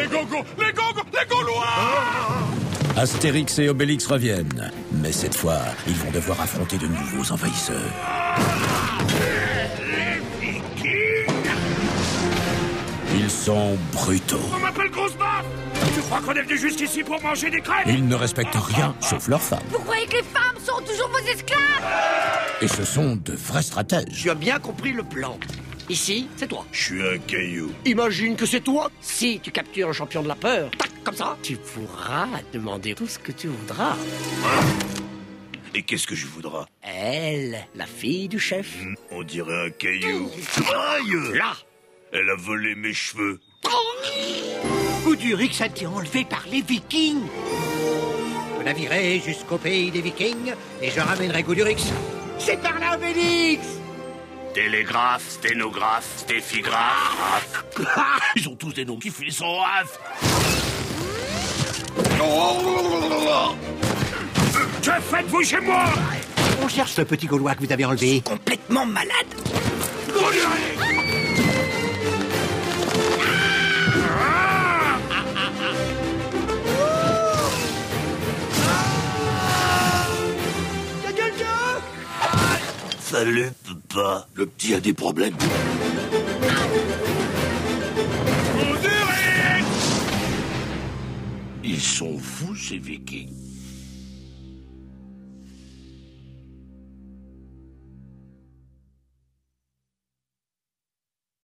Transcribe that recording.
Les Gogos! Les Gogos! Les Gaulois! Astérix et Obélix reviennent. Mais cette fois, ils vont devoir affronter de nouveaux envahisseurs. Les Vikings! Ils sont brutaux. On m'appelle Grosse Baffe! Tu crois qu'on est venu jusqu'ici pour manger des crêpes? Ils ne respectent rien, sauf leurs femmes. Vous croyez que les femmes sont toujours vos esclaves? Et ce sont de vrais stratèges. Tu as bien compris le plan. Ici, c'est toi. Je suis un caillou. Imagine que c'est toi. Si tu captures un champion de la peur, tac, comme ça, tu pourras demander tout ce que tu voudras. Et qu'est-ce que je voudras? Elle, la fille du chef. On dirait un caillou. Aïe! Là. Elle a volé mes cheveux. Goudurix a été enlevé par les Vikings. Je naviguerai jusqu'au pays des Vikings et je ramènerai Goudurix. C'est par là, Obélix! Télégraphe, sténographe, stéphographe. Ils ont tous des noms qui finissent en raf. Que faites-vous chez moi? On cherche le petit Gaulois que vous avez enlevé. Complètement malade. Salut, papa. Le petit a des problèmes. Ils sont fous, ces Vikings.